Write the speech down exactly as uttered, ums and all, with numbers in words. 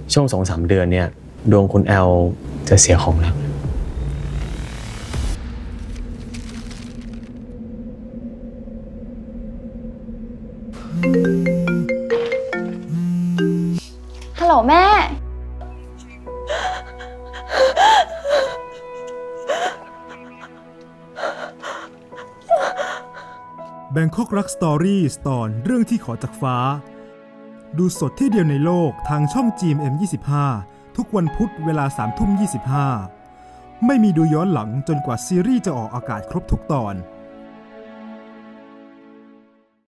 ช่วงสองสามเดือนเนี่ยดวงคุณแอลจะเสียของแล้วฮัลโหลแม่แบงคอกรักสตอรี่ตอนเรื่องที่ขอจากฟ้าดูสดที่เดียวในโลกทางช่อง จี เอ็ม เอ็ม ยี่สิบห้า ทุกวันพุธเวลา สามทุ่มยี่สิบห้า ไม่มีดูย้อนหลังจนกว่าซีรีส์จะออกอากาศครบทุกตอน